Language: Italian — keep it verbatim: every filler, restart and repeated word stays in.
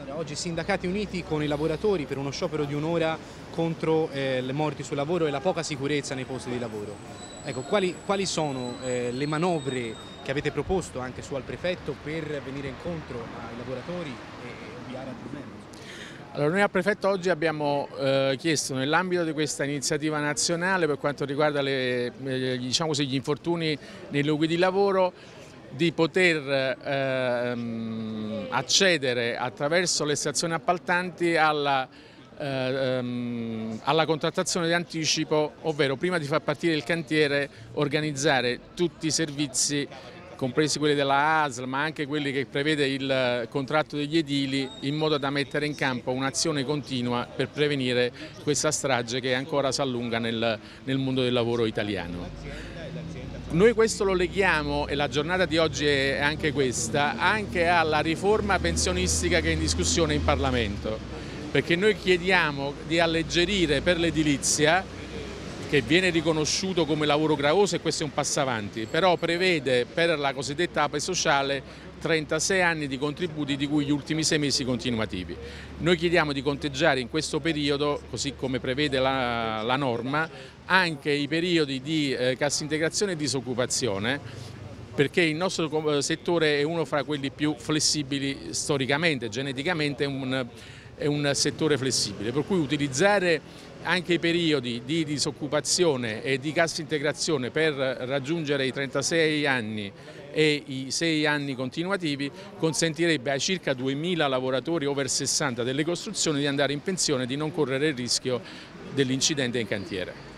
Oggi sindacati uniti con i lavoratori per uno sciopero di un'ora contro eh, le morti sul lavoro e la poca sicurezza nei posti di lavoro. Ecco, quali, quali sono eh, le manovre che avete proposto anche su al prefetto per venire incontro ai lavoratori e, e ovviare al problema? Allora, noi al prefetto oggi abbiamo eh, chiesto, nell'ambito di questa iniziativa nazionale per quanto riguarda le, eh, diciamo così, gli infortuni nei luoghi di lavoro, di poter ehm, accedere attraverso le stazioni appaltanti alla, ehm, alla contrattazione di anticipo, ovvero prima di far partire il cantiere organizzare tutti i servizi, compresi quelli della A S L, ma anche quelli che prevede il contratto degli edili, in modo da mettere in campo un'azione continua per prevenire questa strage che ancora si allunga nel, nel mondo del lavoro italiano. Noi questo lo leghiamo, e la giornata di oggi è anche questa, anche alla riforma pensionistica che è in discussione in Parlamento, perché noi chiediamo di alleggerire per l'edilizia, che viene riconosciuto come lavoro gravoso, e questo è un passo avanti, però prevede per la cosiddetta A P E sociale trentasei anni di contributi, di cui gli ultimi sei mesi continuativi. Noi chiediamo di conteggiare in questo periodo, così come prevede la, la norma, anche i periodi di eh, cassa integrazione e disoccupazione, perché il nostro settore è uno fra quelli più flessibili storicamente, geneticamente è un, è un settore flessibile, per cui utilizzare anche i periodi di disoccupazione e di cassa integrazione per raggiungere i trentasei anni e i sei anni continuativi consentirebbe ai circa duemila lavoratori over sessanta delle costruzioni di andare in pensione e di non correre il rischio dell'incidente in cantiere.